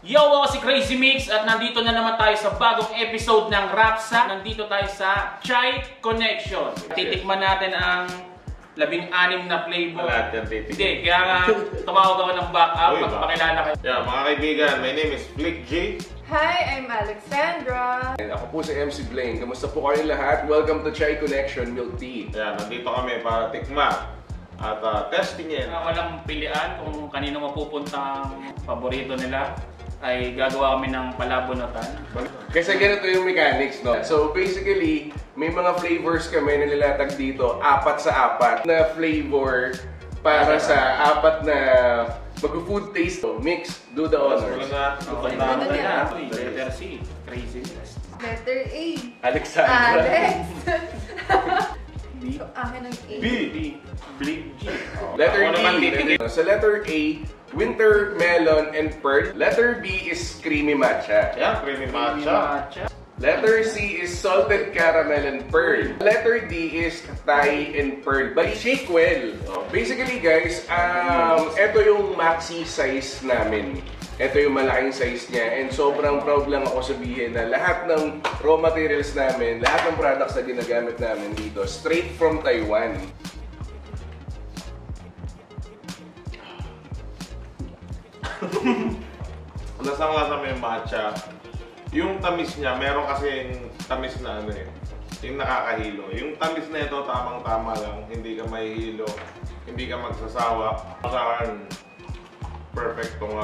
Yo, ako si Crazy Mix at nandito na naman tayo sa bagong episode ng Rapsa. Nandito tayo sa Chai Connection. Titikman natin ang 16 na flavor. Lahat yan titikman. Hindi, kaya nga tumawag ako ng backup pagpakilala kayo. Yeah, mga kaibigan, my name is Flick G. Hi, I'm Alexandra. And ako po si MC Blaine. Kamusta po kayo lahat? Welcome to Chai Connection Milk Tea. Yeah, nandito kami para tikman at testingin. Walang pilian kung kanino mapupunta ang paborito nila. Ay gagawa kami ng palabunutan. Kasi ganito yung mechanics, no? So basically, may mga flavors kami na nilatag dito, 4 sa 4 na flavor para sa 4 na mag-food taste. So, mix, do the honors. Letter C, Crazy Mix. Letter A. Alexandra. Alex. B. So, akin ang A. B. Big G. Letter Ako naman D. titigil. Sa letter A, winter melon and pearl. Letter B is creamy matcha. Yeah, creamy matcha. Letter C is salted caramel and pearl. Letter D is Thai and pearl. But shake well. Basically guys, ito yung maxi size namin. Ito yung malaking size niya. And sobrang proud lang ako sabihin na lahat ng raw materials namin, lahat ng products na ginagamit namin dito, straight from Taiwan. Lasang-lasa mo yung matcha. Yung tamis niya, meron kasing tamis na ano eh. Yung nakakahilo. Yung tamis na ito, tamang-tama lang. Hindi ka mahihilo. Hindi ka magsasawa. Sa akin, perfect tong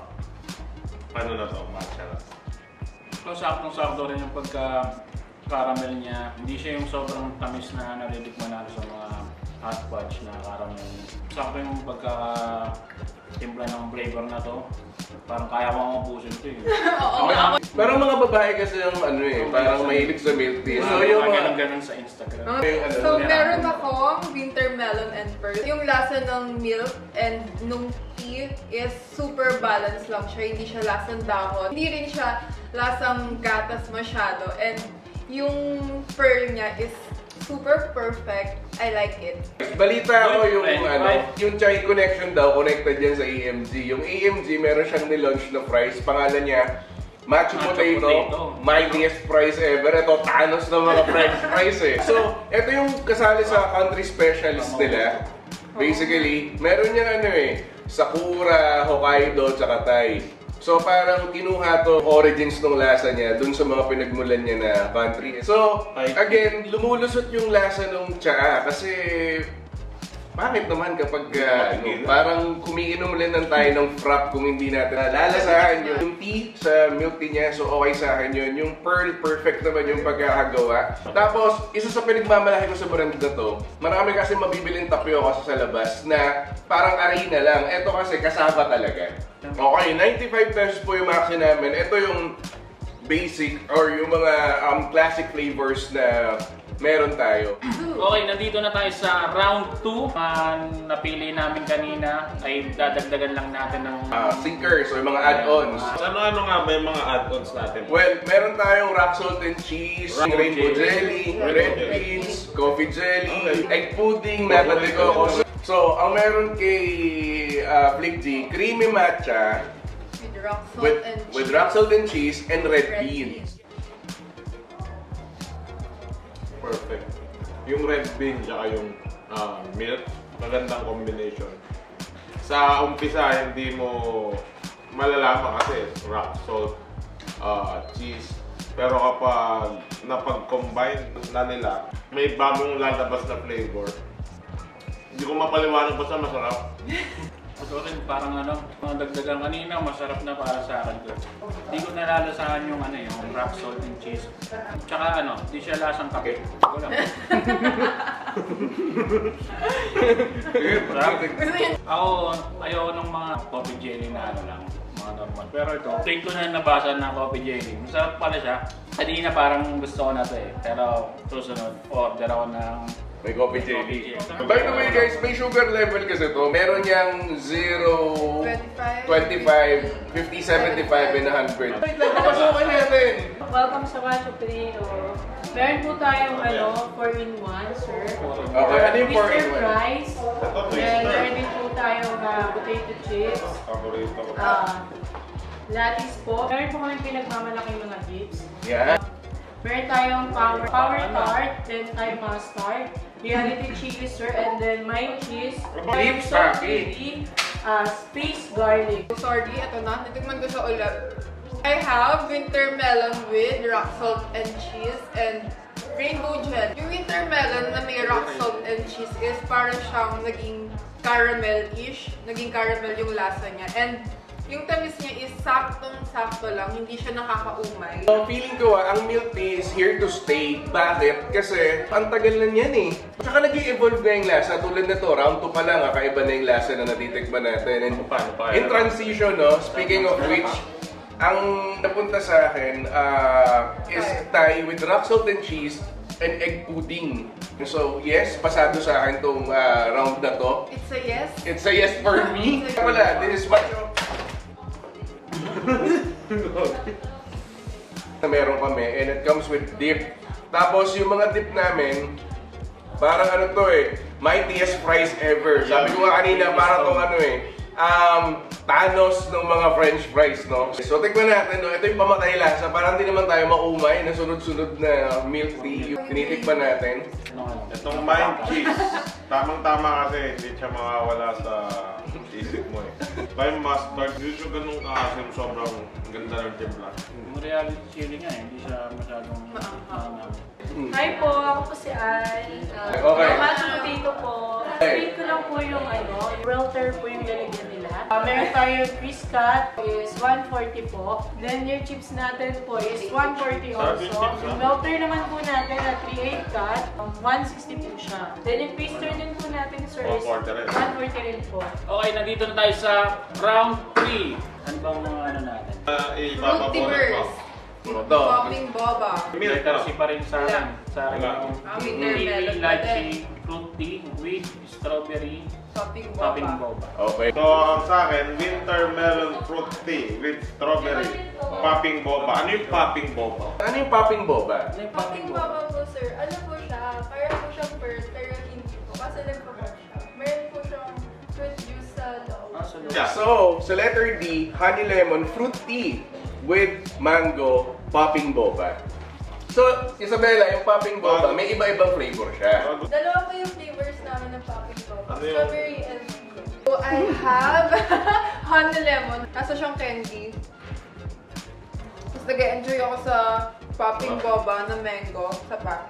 ano na to, matcha na. So, saktong-sakto rin yung pagka-caramel niya. Hindi siya yung sobrang tamis na nalilikman natin sa mga hot fudge na caramel. Sakto yung pagka-timpla ng flavor na to. Parang kaya mo mabusin ito eh. Parang mga babae kasi yung ano eh, parang mahilig sa milk tea. So yung mga ganun sa Instagram. So, meron akong winter melon and pearl. Yung lasa ng milk and nung tea is super balanced lang siya. Hindi siya lasang dahon. Hindi rin siya lasang gatas masyado. And yung pearl niya is super perfect. I like it. Balita ko yung yung Chai Connection daw connected yan sa AMG. Yung AMG meron siyang nilaunch na fries. Pangalan niya Macho Potato. Mightiest fries ever. Ito Thanos ng mga french fries eh. So, ito yung kasali sa country specialist nila. Basically, meron niya ano eh, Sakura, Hokkaido, tsaka Thai. So parang kinuha to origins ng lasa niya dun sa mga pinagmulan niya na country. So again, lumulusot yung lasa ng tsaa kasi bakit naman kapag parang kumiinom rin ng tayo ng frap kung hindi natin lalasahan yun. Yung tea sa milk tea niya, so okay sa akin yun. Yung pearl, perfect naman yung pagkakagawa. Tapos, isa sa pinagmamalaki ko sa brand na to, marami kasi mabibiling tapioca sa labas na parang arena lang. Ito kasi kasaba talaga. Okay, 95 pesos po yung maxi namin. Ito yung basic or yung mga classic flavors na meron tayo. Okay, nandito na tayo sa round 2. Napili namin kanina ay dadagdagan lang natin ng Sinkers or mga add-ons. Ano nga ba yung mga add-ons natin? Well, meron tayong rock salt and cheese, rainbow jelly, red beans, coffee jelly, egg pudding, nata de coco. So, ang meron kay Flick G, creamy matcha with rock salt and cheese and red beans. Perfect. Yung red bean tsaka yung milk, magandang combination. Sa umpisa, hindi mo malalaman kasi rock salt, cheese. Pero kapag napag-combine na nila, may bagong lalabas na flavor. Hindi ko mapaliwanag basta masarap. ito rin parang mga dagdagan kanina, masarap na para sa akin to. Hindi ko nalalasahan yung yung rock salt and cheese. Tsaka hindi siya lasang kape. Wala. Ako, ayaw ng mga coffee jelly na lang, mga normal. Pero ito, take ko na nabasa na coffee jelly. Masarap pala siya. Kanina parang gusto ko na to eh. Pero susunod, order ako ng may coffee jelly. By the way guys, may sugar level kasi to. Meron niyang 0, 25, 50, 75, and 100. Wait lang, napasukan natin! Welcome sa Macho Potato. Meron po tayong 4-in-1, sir. Okay, ano yung 4-in-1? Mr. Fries. Meron din po tayong potato chips. Latis po. Meron po kami pinagmamalaking mga dips. Yeah. Meron tayong power tart, then tayo mustard, reality cheese, sir, and then my cheese. Dips, So, papi. space garlic. Sorry, ito na. Natikman ko siya ulit. I have winter melon with rock salt and cheese and rainbow gel. Yung winter melon na may rock salt and cheese is parang siyang naging caramel-ish. Naging caramel yung lasa niya. And yung tamis niya is saktong-sakto lang. Hindi siya nakakaumay. So, feeling ko ang milk tea is here to stay. Bakit? Kasi ang tagal na niyan eh. Tsaka nag-i-evolve na yung lasa. Tulad na to, round 2 pa lang, kakaiba na yung lasa na natitikman natin. And in transition, no, speaking of which, ang napunta sa akin is Thai with rock salt and cheese and egg pudding. So, yes, pasado sa akin tong round na to. It's a yes. It's a yes for me. Wala, this is what na meron kami and it comes with dip. Tapos yung mga dip namin, parang ano to eh, mightiest fries ever. Sabi ko nga kanina, parang tong ano eh, Thanos ng mga french fries, no? So, tikman natin, no? Ito yung pamatay lasa. Parang di naman tayo maumay na sunod-sunod na milk tea. Tinitikman natin. Itong mind cheese, tamang-tama kasi hindi siya makawala sa isip mo eh. Kaya mustard, hindi siya ganun kaasim, sobrang ganda ng timpla. Yung reality chili nga hindi siya masyadong maanghang. Hi po, ako po si Al. Okay. Mashed potato po. Speed ko lang po yung welter po yung lalagyan nila. Meron tayong Chris Cut is 140 po. Then yung chips natin po is 140 also. Yung welter naman po natin na 3/8 cut, 160 po siya. Then yung pastry din po natin sir is 140 rin po. Okay, nandito na tayo sa round 3. Ano bang mga ano natin? Fruity burst. Ito. Popping boba. Milk Kasi pa rin sa akin. Sa akin Wala. yung Winter kiwi, melon pa lychee, fruit tea with strawberry Popping popping boba. boba. Okay. So, sa akin, winter melon fruit tea with strawberry popping boba. Ano yung popping boba? Ano yung popping boba? Ano yung Popping boba po, sir. Ano po siya? Parang po siyang pearl, pero hindi po. Kasi nagpo-pearl siya. Meron po siyang fruit juice sa loob. Ah, sa loob. Yeah. So, sa letter D, honey lemon fruit tea with mango popping boba. So, Isabella, yung popping boba, may iba-ibang flavor siya. Dalawa po yung flavors namin ng popping boba. Ano yun? Strawberry and So, I have honey lemon. Nasa siyang candy. Tapos nag-enjoy ako sa popping boba na mango sa pack.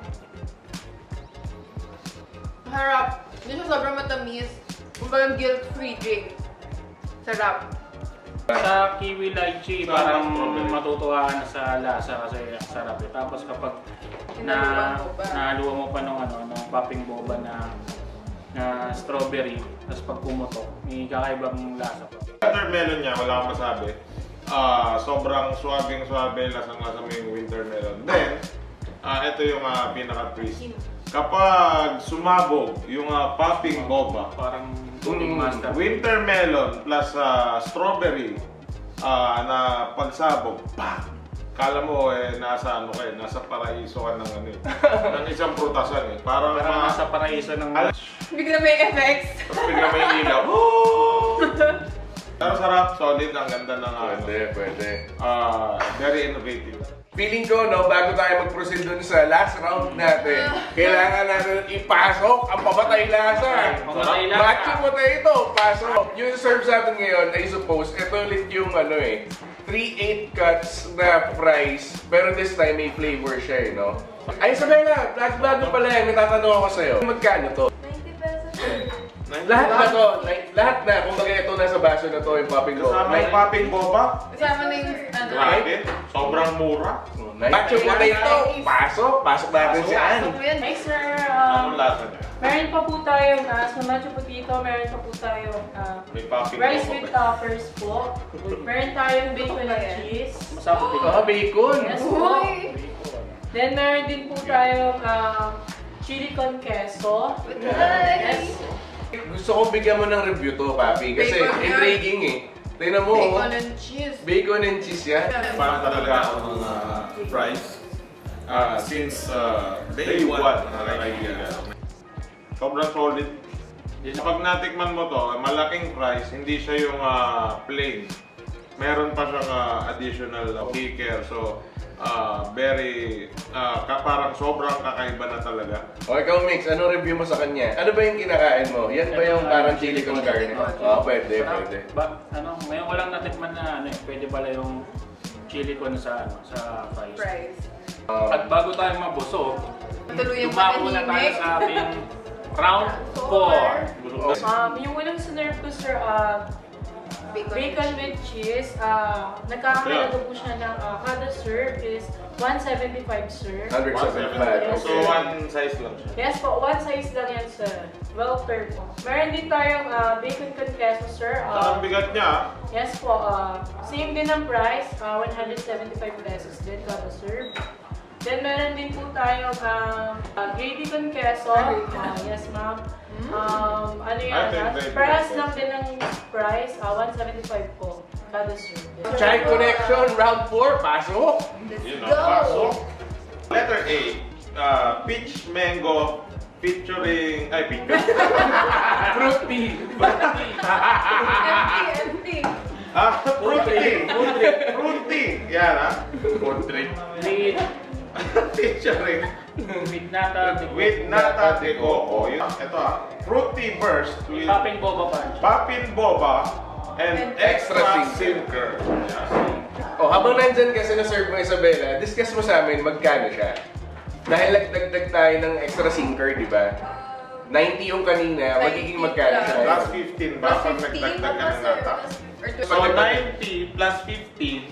Harap. Hindi siya sobrang matamis. Kumbaga guilt-free drink. Sarap. Sa kiwi lychee, Sa parang strawberry. matutuwa na sa lasa kasi ang sarap eh. Tapos kapag nahaluan mo pa ng ng popping boba na strawberry, tapos pag pumutok, may kakaibang lasa pa. Winter melon niya, wala akong masabi. Sobrang swabing-swabe, lasang-lasa mo yung winter melon. Then, ito yung pinaka-twist. Kapag sumabog yung popping boba, Parang pudding master. winter melon plus strawberry na pagsabog, bang! Kala mo nasa nasa paraiso ka ng ng isang prutasan eh. Parang Parang nasa paraiso ng... Bigla may effects. tapos bigla may ilaw. Pero sarap, solid, ang ganda ng Pwede. very innovative. Feeling ko, no, bago tayo mag-proceed dun sa last round natin, kailangan natin ipasok ang pamatay lasa. Pamatay lasa. Macho potato, pasok. Yung serve sa atin ngayon, I suppose, ito ulit yung 3/8 cuts na fries, pero this time may flavor siya no? Ay, Isabella, bago pala yan, may tatanong ako sa'yo. Magkano to? 90 pesos, sir. Lahat na to, lahat na, kumbaga ito nasa baso na to, yung popping boba. Kasama yung popping boba, Kasama na yung grabe, sobrang mura. Macho potato, pasok natin si Ann. Hi sir, Anong lasa niya? meron pa po tayong sa macho potato, meron pa po tayong May popping rice boba with ba? toppers po. Meron tayong bacon and cheese. Masabot din. Bacon. Yes po. Then meron din po tayong chili con queso. Yes. Gusto kong bigyan mo ng review to, Papi, kasi Bacon yan. intriguing eh. Tingnan mo, bacon and cheese. bacon and cheese yan. Parang talaga ang fries. Since day one, sobrang solid. Kapag natikman mo to, malaking fries, hindi siya yung plain. meron pa siyang additional kicker. So, parang sobrang kakaiba na talaga. O ikaw, Mix, ano review mo sa kanya? Ano ba yung kinakain mo? Yan ba yung parang chili con carne? Oo, pwede. Ngayon ko lang natikman na pwede pala yung chili con sa fries. At bago tayo mabusog, dumako na tayo sa ating round 4. Yung unang sinerve ko, sir, bacon with cheese. Nagkakaroon po siya ng kada serve is 175, sir. 175. So, one size lang siya. Yes po, one size lang yan, sir. Welter po. Meron din tayong bacon con queso, sir. Ang bigat niya. Yes po, same din ang price, 175 pesos din kada serve. Then meron din po tayong gravy con queso. Yes, ma'am. Ano yun? Price lang din ang price, 175 po kada serve. Chai Connection, round 4, pasok! Yun ang pasok. Letter A, peach mango featuring, Fruity! Empty. Fruity! Yan Food drink. Featuring with nata de coco. Ito fruity burst with Popping boba punch. Poppin' boba and extra sinker. Habang nandyan kasi na-serve mo, Isabela, discuss mo sa amin magkano siya. Dahil nagdagdag tayo ng extra sinker, di ba? 90 yung kanina, magiging magkano siya? Plus 15 ba pag nagdagdag ka ng nata? So 90 plus 15,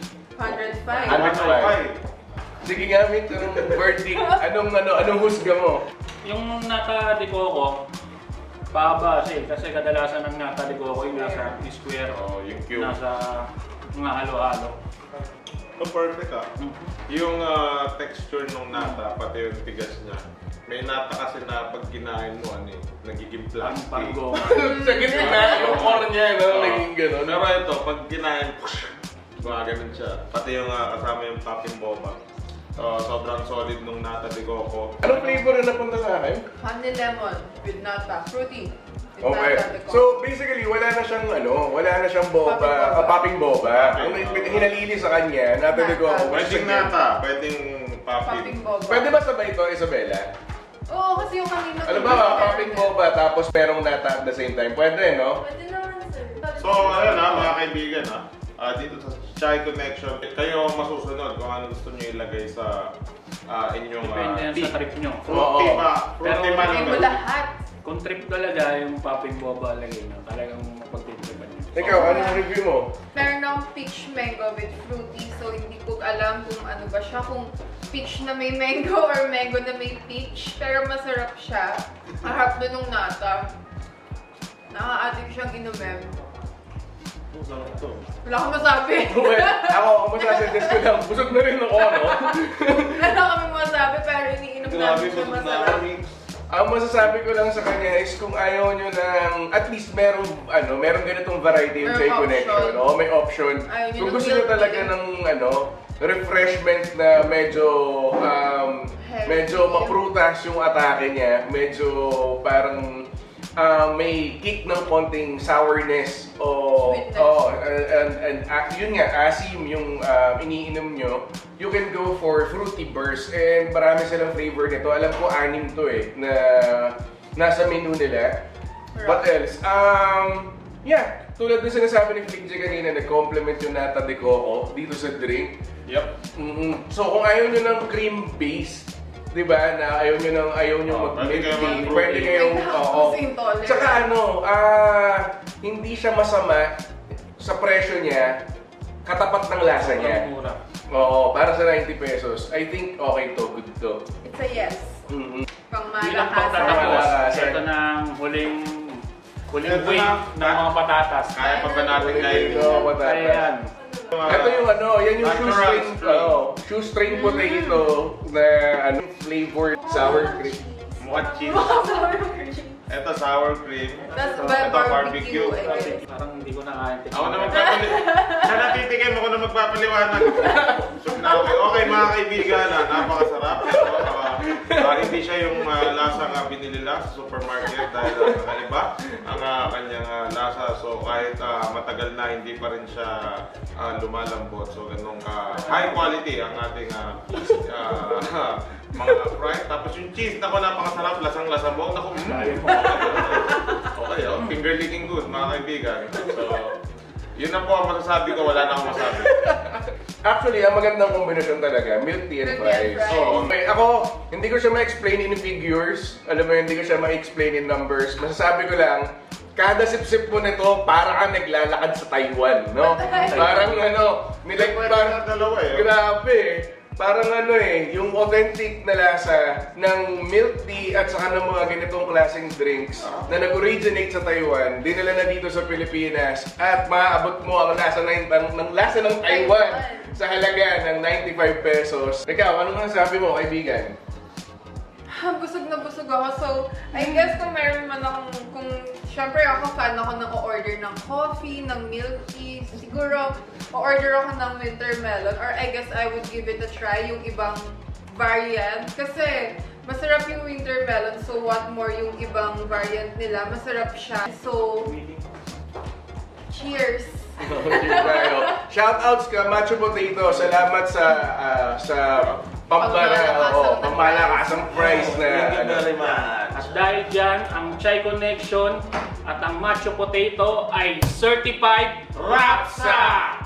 105. 105. Sige nga, Mix, anong verdict? Anong husga mo? yung nata de coco, pahaba kasi kadalasan ng nata de coco yung nasa square o yung cube. nasa mga halo-halo. Perfect Yung texture ng nata, pati yung tigas niya. May nata kasi na pag kinain mo, nagiging plastic. Panggo. Sa gitna, yung core niya, naging gano'n. Pero ito, pag kinain, gumaganon siya. Pati yung kasama yung popping boba. Sobrang solid nung nata de coco. Anong flavor na napunta sa akin? Honey lemon with nata. Fruity. With Okay. nata de coco. So basically, wala na siyang boba, popping boba. Kung hinalili sa kanya, nata de coco. Pwedeng nata, pwedeng Popping boba. Pwede ba sabay ito, Isabela? Oo, kasi yung kanina. Ano ba, popping boba tapos merong nata at the same time? Pwede, no? Pwede naman, sir. So, ayun mga kaibigan dito sa Chai Connection, kayo masusunod kung ano gusto nyo ilagay sa inyong Depende yan sa trip nyo. fruity Oo. ba? Fruity Pero man Hindi mo naman. lahat. Kung trip talaga yung popping boba lagay nyo, talagang mapagtitripan nyo. Ikaw, anong review mo? Meron akong peach mango with fruity, so hindi ko alam kung ano ba siya, kung peach na may mango or mango na may peach. Pero masarap siya. Harap doon ng nata. Nakaka-addict siyang inumin. Sarap to. Wala akong masabi. Well, ako masasuggest ko lang, busog na rin ako, no? Wala kami masabi, pero iniinom namin siya masarap. Ang masasabi ko lang sa kanya is kung ayaw nyo ng, at least merong ganitong variety yung Chai Merong Connection. option. Oo, may option. Ayaw nyo Kung ng gusto nyo milk talaga tea. ng refreshment na medyo maprutas yung atake niya, medyo parang may kick ng konting sourness o Sweetness. yun nga, asim yung iniinom nyo, you can go for fruity burst and marami silang flavor nito. Alam ko 6 to na nasa menu nila. What else? Yeah, tulad ng sinasabi ni Flick J kanina, nag-complement yung nata de coco dito sa drink. Yep. So kung ayaw nyo ng cream base, di ba, na ayaw nyo mag-milk tea, pwede kayong, Tsaka hindi siya masama sa presyo niya, katapat ng lasa niya. Mura. Oo, para sa 90 pesos. I think okay to, good to. It's a yes. Pang Bilang malakasan. pagtatapos, ito na ang huling Ito wave na. ng mga patatas. Kaya pa ba natin kainin? Ayan. Ito yung yan yung Natural shoestring potato na flavored sour cream. Mukhang cheese. Ito sour cream. Tapos Ito barbecue, I guess. Parang hindi ko nakaintindihan. Ako na magpapaliwanag. Sa natitikim ako na magpapaliwanag. Okay mga kaibigan, napakasarap. Hindi siya yung lasang binili lang sa supermarket dahil kakaiba ang kanyang lasa. So kahit matagal na, hindi pa rin siya lumalambot. So ganun high quality ang ating mga fries. Tapos yung cheese, nako napakasarap, lasang-lasa mo. Naku, okay, finger licking good mga kaibigan. So, yun na po ang masasabi ko, wala na akong masabi. Actually, ang magandang kombinasyon talaga, milk tea and fries. Oh. Okay, ako, hindi ko siya ma-explain in figures. Alam mo, hindi ko siya ma-explain in numbers. Masasabi ko lang, kada sip-sip mo nito, para kang naglalakad sa Taiwan, no? Parang Parang dalawa eh. Grabe. Parang yung authentic na lasa ng milk tea at saka ng mga ganitong klaseng drinks na nag-originate sa Taiwan, dinala na dito sa Pilipinas at maaabot mo ang lasa ng Taiwan sa halaga ng 95 pesos. Ikaw, ano nga sabi mo, kaibigan? Busog na busog ako. So, I guess kung meron man akong, syempre ako fan ako ng o-order ng coffee, ng milk tea, siguro o-order ako ng winter melon or I guess I would give it a try, yung ibang variant. Kasi masarap yung winter melon, so what more yung ibang variant nila, masarap siya. So, cheers! Cheers tayo. Shoutouts ka, Macho Potato. Salamat sa pammalakasang price na At dahil dyan, ang Chai Connection at ang Macho Potato ay certified Rapsa!